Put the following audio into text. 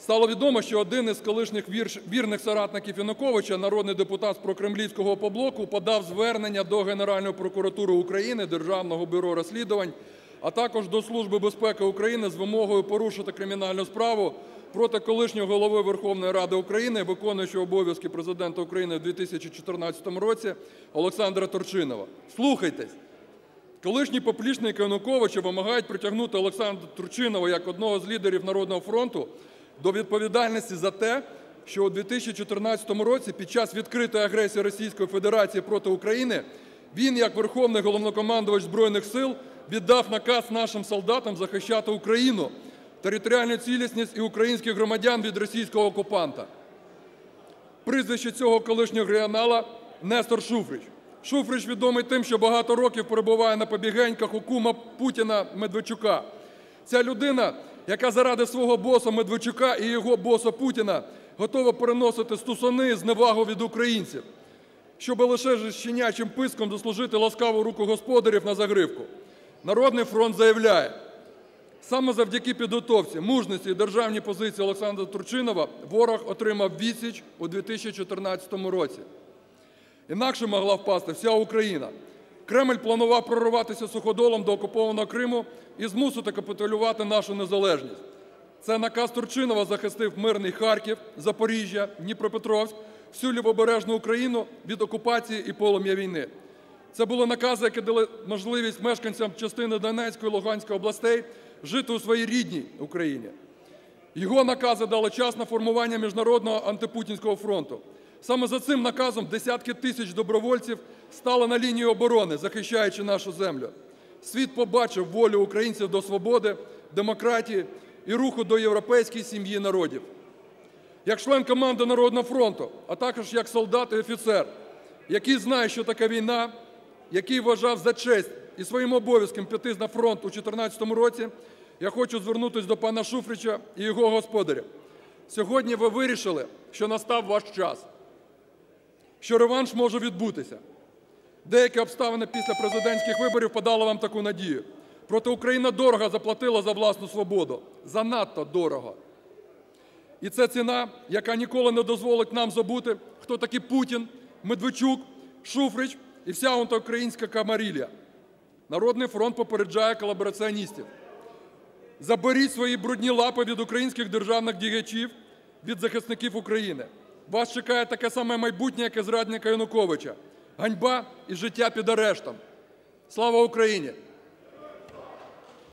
Стало відомо, що один із колишніх вірних соратників Януковича, народний депутат з прокремлівського «Опоблоку», подав звернення до Генеральної прокуратури України, Державного бюро розслідувань, а також до Служби безпеки України з вимогою порушити кримінальну справу проти колишнього Голови Верховної Ради України, виконуючого обов'язки Президента України в 2014 році Олександра Турчинова. Слухайтесь. Колишні поплічники Януковича вимагають притягнути Олександра Турчинова як одного з лідерів Народного фронту до відповідальності за те, що у 2014 році під час відкритої агресії Російської Федерації проти України він, як Верховний Головнокомандувач Збройних Сил, віддав наказ нашим солдатам захищати Україну, територіальну цілісність і українських громадян від російського окупанта. Прізвище цього колишнього регіонала – Нестор Шуфрич. Шуфрич відомий тим, що багато років перебуває на побігеньках у кума Путіна Медведчука. Ця людина, яка заради свого боса Медведчука і його боса Путіна готова переносити стусани і зневагу від українців, щоб лише з щенячим писком заслужити ласкаву руку господарів на загривку. Народний фронт заявляє, саме завдяки підготовці, мужності і державній позиції Олександра Турчинова ворог отримав відсіч у 2014 році. Інакше могла впасти вся Україна. Кремль планував прорватися суходолом до окупованого Криму і змусити капітулювати нашу незалежність. Це наказ Турчинова захистив мирний Харків, Запоріжжя, Дніпропетровськ, всю лівобережну Україну від окупації і полум'я війни. Це були накази, які дали можливість мешканцям частини Донецької і Луганської областей жити у своїй рідній Україні. Його накази дали час на формування Міжнародного антипутінського фронту. Саме за цим наказом десятки тисяч добровольців стали на лінії оборони, захищаючи нашу землю. Світ побачив волю українців до свободи, демократії і руху до європейської сім'ї народів. Як член команди Народного фронту, а також як солдат і офіцер, який знає, що таке війна, який вважав за честь і своїм обов'язком піти на фронт у 2014 році, я хочу звернутися до пана Шуфрича і його господарів. Сьогодні ви вирішили, що настав ваш час, що реванш може відбутися. Деякі обставини після президентських виборів подали вам таку надію. Проте Україна дорого заплатила за власну свободу. Занадто дорого. І це ціна, яка ніколи не дозволить нам забути, хто такі Путін, Медведчук, Шуфрич і вся антиукраїнська камарилья. Народний фронт попереджає колабораціоністів. Заберіть свої брудні лапи від українських державних діячів, від захисників України. Вас чекає таке саме майбутнє, як і зрадника Януковича. Ганьба і життя під арештом. Слава Україні!